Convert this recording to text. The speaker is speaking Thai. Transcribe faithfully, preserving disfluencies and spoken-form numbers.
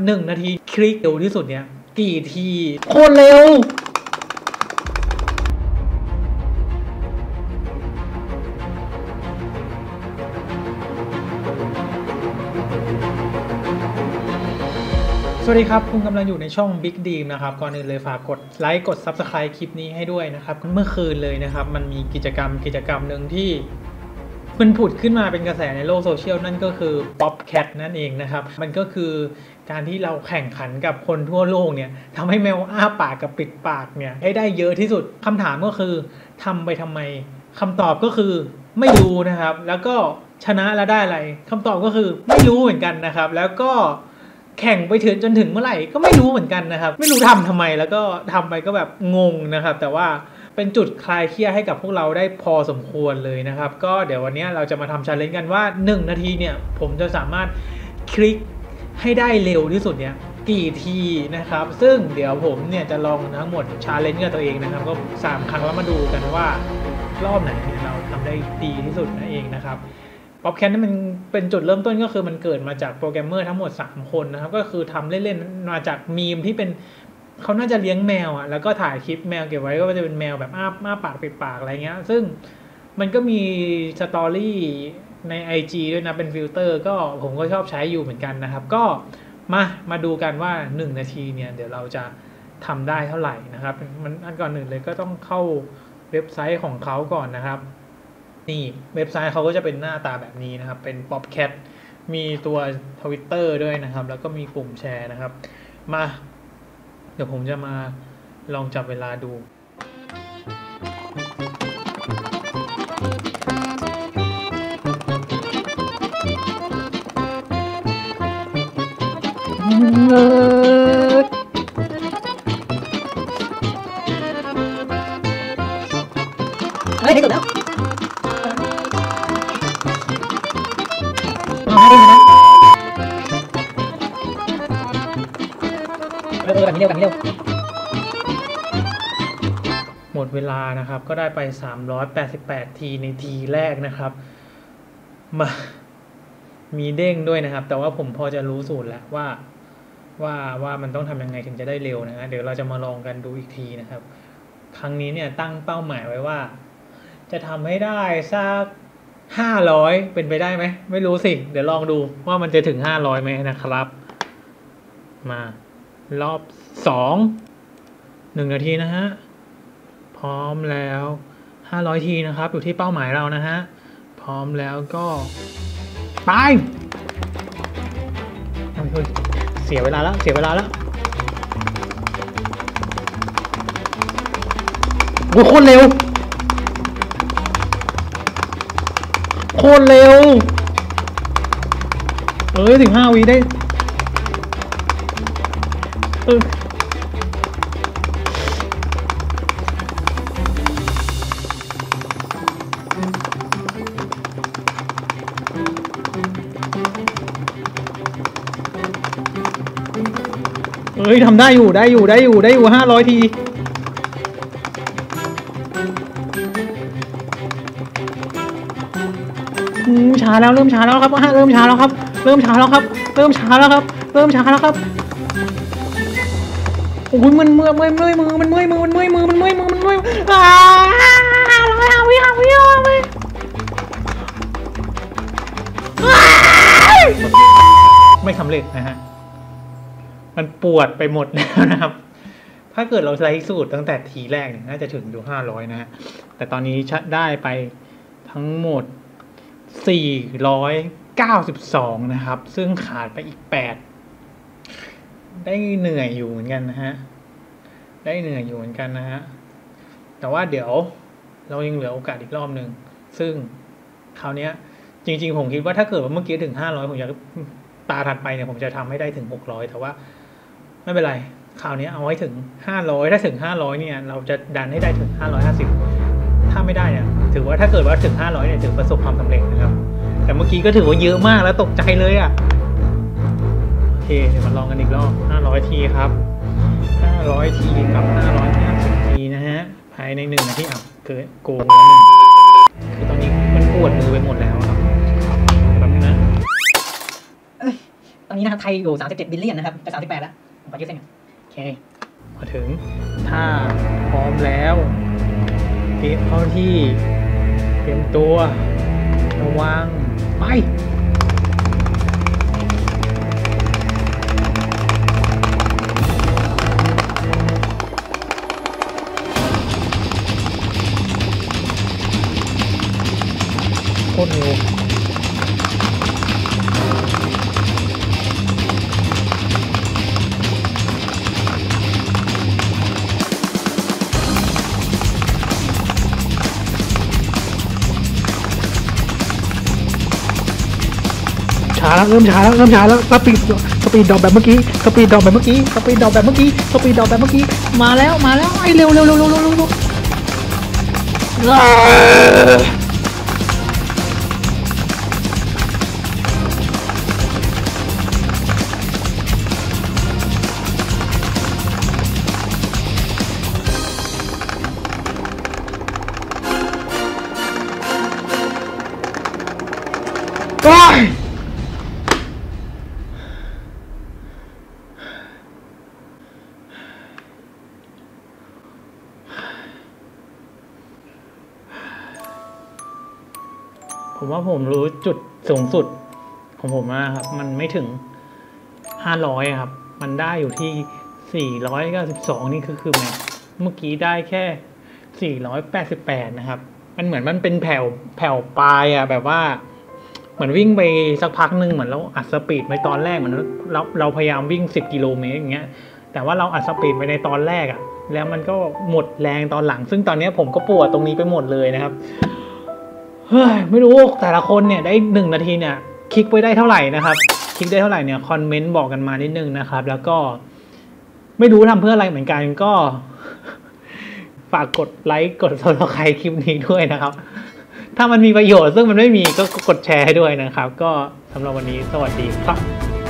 หนึ่งนาทีคลิกเร็วที่สุดเนี่ยกี่ทีโคตรเร็วสวัสดีครับคุณกำลังอยู่ในช่อง Big Dream นะครับก่อนอื่นเลยฝากกดไลค์กด ซับสไครบ์ คลิปนี้ให้ด้วยนะครับเมื่อคืนเลยนะครับมันมีกิจกรรมกิจกรรมหนึ่งที่มันผุดขึ้นมาเป็นกระแสในโลกโซเชียลนั่นก็คือ Popcat นั่นเองนะครับมันก็คือการที่เราแข่งขันกับคนทั่วโลกเนี่ยทำให้แมวอ้าปากกับปิดปากเนี่ยให้ได้เยอะที่สุดคำถามก็คือทำไปทำไมคำตอบก็คือไม่รู้นะครับแล้วก็ชนะแล้วได้อะไรคำตอบก็คือไม่รู้เหมือนกันนะครับแล้วก็แข่งไปถึงจนถึงเมื่อไหร่ก็ไม่รู้เหมือนกันนะครับไม่รู้ทำทำไมแล้วก็ทำไปก็แบบงงนะครับแต่ว่าเป็นจุดคลายเครียดให้กับพวกเราได้พอสมควรเลยนะครับก็เดี๋ยววันนี้เราจะมาทำชาเลนจ์กันว่าหนึ่งนาทีเนี่ยผมจะสามารถคลิกให้ได้เร็วที่สุดเนี่ยกี่ทีนะครับซึ่งเดี๋ยวผมเนี่ยจะลองทั้งหมดชาเลนจ์กับตัวเองนะครับก็สามครั้งแล้วมาดูกันว่ารอบไหนเนี่ยเราทำได้ดีที่สุดนั่นเองนะครับPopcatนี่มันเป็นจุดเริ่มต้นก็คือมันเกิดมาจากโปรแกรมเมอร์ทั้งหมดสามคนนะครับก็คือทำเล่นๆมาจากมีมที่เป็นเขาน่าจะเลี้ยงแมวอ่ะแล้วก็ถ่ายคลิปแมวเก็บไว้ก็จะเป็นแมวแบบอ้าอ้าปากปิดปากอะไรเงี้ยซึ่งมันก็มีสตอรี่ใน ไอ จี ด้วยนะเป็นฟิลเตอร์ก็ผมก็ชอบใช้อยู่เหมือนกันนะครับก็มามาดูกันว่าหนึ่งนาทีเนี่ยเดี๋ยวเราจะทำได้เท่าไหร่นะครับมันอันก่อนหนึ่งเลยก็ต้องเข้าเว็บไซต์ของเขาก่อนนะครับนี่เว็บไซต์เขาก็จะเป็นหน้าตาแบบนี้นะครับเป็น Popcat มีตัว ทวิตเตอร์ ด้วยนะครับแล้วก็มีปุ่มแชร์นะครับมาเดี๋ยวผมจะมาลองจับเวลาดูเฮ้ยได้สุดแล้วเร็วแบบนี้เร็วแบบนี้เร็วหมดเวลานะครับก็ได้ไปสามร้อยแปดสิบแปดทีในทีแรกนะครับมามีเด้งด้วยนะครับแต่ว่าผมพอจะรู้สูตรแล้วว่าว่าว่ามันต้องทำยังไงถึงจะได้เร็วนะฮะเดี๋ยวเราจะมาลองกันดูอีกทีนะครับครั้งนี้เนี่ยตั้งเป้าหมายไว้ว่าจะทำให้ได้สักห้าร้อยเป็นไปได้ไหมไม่รู้สิเดี๋ยวลองดูว่ามันจะถึงห้าร้อยไหมนะครับมารอบสองหนึ่งนาทีนะฮะพร้อมแล้วห้าร้อยทีนะครับอยู่ที่เป้าหมายเรานะฮะพร้อมแล้วก็ไปเสียเวลาแล้วเสียเวลาแล้วโอ้โคตรเร็วโคตรเร็วเอ้ยถึงห้าวิได้เออเอ้ยทำได้อยู่ได้อยู่ได้อยู่ได้อยู่ห้าร้อยทีช้าแล้วเริ่มช้าแล้วครับเริ่มช้าแล้วครับเริ่มช้าแล้วครับเริ่มช้าแล้วครับเริ่มช้าแล้วครับโอ้ยมันเมื่อยเมื่อยเมื่อยมือมันเมื่อยมือมันเมื่อยมือมันเมื่อยมือมันเมื่อยอ่าร้อยห้าวิห้าวิห้าวิไม่สำเร็จนะฮะมันปวดไปหมดแล้วนะครับถ้าเกิดเราใช้สูตรตั้งแต่ทีแรกเนี่ยน่าจะถึงอยู่ห้าร้อยนะฮะแต่ตอนนี้ได้ไปทั้งหมดสี่ร้อยเก้าสิบสองนะครับซึ่งขาดไปอีกแปดได้เหนื่อยอยู่เหมือนกันนะฮะได้เหนื่อยอยู่เหมือนกันนะฮะแต่ว่าเดี๋ยวเรายังเหลือโอกาสอีกรอบหนึ่งซึ่งคราวนี้จริงๆผมคิดว่าถ้าเกิดว่าเมื่อกี้ถึงห้าร้อยผมอยากตาถัดไปเนี่ยผมจะทำให้ได้ถึงหกร้อยแต่ว่าไม่เป็นไรคราวนี้เอาไว้ถึงห้าร้อยถ้าถึงห้าร้อยเนี่ยเราจะดันให้ได้ถึงห้าร้อยห้าสิบถ้าไม่ได้เนี่ยถือว่าถ้าเกิดว่าถึงห้าร้อยเนี่ยถือประสบความสำเร็จนะครับแต่เมื่อกี้ก็ถือว่าเยอะมากแล้วตกใจเลยอ่ะโอเคเดี๋ยวมาลองกันอีกรอบห้าร้อยทีครับห้าร้อยทีกับห้าร้อยห้าสิบทีนะฮะภายในหนึ่งนาทีอ่ะเกิดโกงแล้วหนึ่งคือตอนนี้มันปวดมือไปหมดแล้วครับแบบนี้นะเอ้ยตอนนี้นะครับไทยอยู่สามสิบเจ็ดบิลเลียนนะครับจะสามสิบแปดแล้วผมขอยืดเส้นก่อนโอเคมาถึงถ้าพร้อมแล้วเตรียมเข้าที่เตรียมตัวระวังไปโคตรเร็วช้าแล้วเริ่มช้าแล้วเริ่มช้าแล้วสปีดสปีดดอกแบบเมื่อกี้สปีดดอกแบบเมื่อกี้สปีดดอกแบบเมื่อกี้สปีดดอกแบบเมื่อกี้มาแล้วมาแล้วไอ้เร็วเร็วเร็วเร็วเร็วเร็วโอ้ยผมว่าผมรู้จุดสูงสุดของผมนะครับมันไม่ถึงห้าร้อยครับมันได้อยู่ที่สี่ร้อยเก้าสิบสองนี่คือคือแม็กเมื่อกี้ได้แค่สี่ร้อยแปดสิบแปดนะครับมันเหมือนมันเป็นแผ่วแผ่วปลายอ่ะแบบว่าเหมือนวิ่งไปสักพักหนึ่งเหมือนเราอัดสปีดไปตอนแรกเหมือนเราเราพยายามวิ่งสิบกิโลเมตรอย่างเงี้ยแต่ว่าเราอัดสปีดไปในตอนแรกอ่ะแล้วมันก็หมดแรงตอนหลังซึ่งตอนนี้ผมก็ปวดตรงนี้ไปหมดเลยนะครับเฮ้ยไม่รู้แต่ละคนเนี่ยได้หนึ่งนาทีเนี่ยคลิกไปได้เท่าไหร่นะครับคลิกได้เท่าไหร่เนี่ยคอมเมนต์บอกกันมานิดนึงนะครับแล้วก็ไม่รู้ทำเพื่ออะไรเหมือนกันก็ฝากกดไลค์กด ซับสไครบ์ คลิปนี้ด้วยนะครับถ้ามันมีประโยชน์ซึ่งมันไม่มีก็กดแชร์ให้ด้วยนะครับก็สำหรับวันนี้สวัสดีครับ